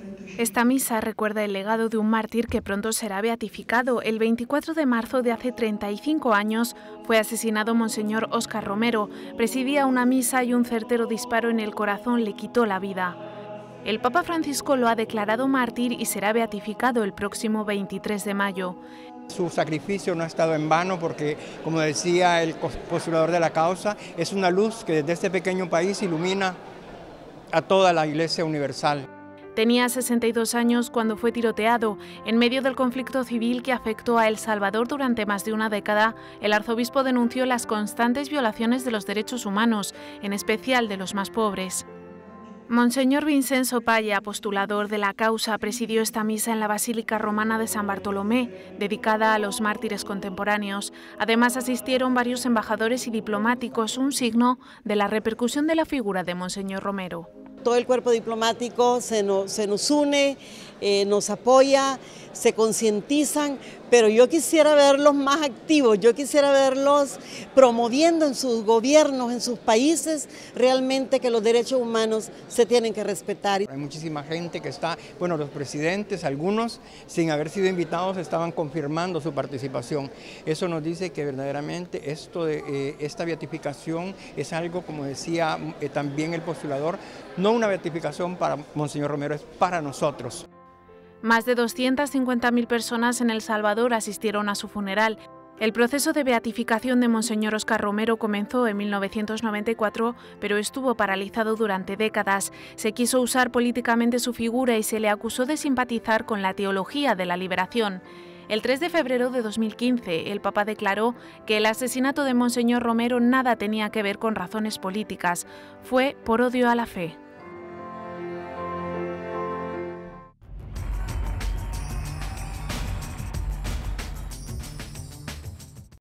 Esta misa recuerda el legado de un mártir que pronto será beatificado. El 24 de marzo de hace 35 años fue asesinado Monseñor Óscar Romero. Presidía una misa y un certero disparo en el corazón le quitó la vida. El Papa Francisco lo ha declarado mártir y será beatificado el próximo 23 de mayo. Su sacrificio no ha estado en vano porque, como decía el postulador de la causa, es una luz que desde este pequeño país ilumina a toda la Iglesia universal. Tenía 62 años cuando fue tiroteado. En medio del conflicto civil que afectó a El Salvador durante más de una década, el arzobispo denunció las constantes violaciones de los derechos humanos, en especial de los más pobres. Monseñor Vincenzo Paya, postulador de la causa, presidió esta misa en la Basílica Romana de San Bartolomé, dedicada a los mártires contemporáneos. Además asistieron varios embajadores y diplomáticos, un signo de la repercusión de la figura de Monseñor Romero. Todo el cuerpo diplomático se nos une, nos apoya, se concientizan, pero yo quisiera verlos más activos, yo quisiera verlos promoviendo en sus gobiernos, en sus países, realmente que los derechos humanos se tienen que respetar. Hay muchísima gente que está, bueno, los presidentes, algunos sin haber sido invitados estaban confirmando su participación. Eso nos dice que verdaderamente esta beatificación es algo, como decía también el postulador, no una beatificación para Monseñor Romero, es para nosotros. Más de 250.000 personas en El Salvador asistieron a su funeral. El proceso de beatificación de Monseñor Óscar Romero comenzó en 1994, pero estuvo paralizado durante décadas. Se quiso usar políticamente su figura y se le acusó de simpatizar con la teología de la liberación. El 3 de febrero de 2015, el Papa declaró que el asesinato de Monseñor Romero nada tenía que ver con razones políticas, fue por odio a la fe.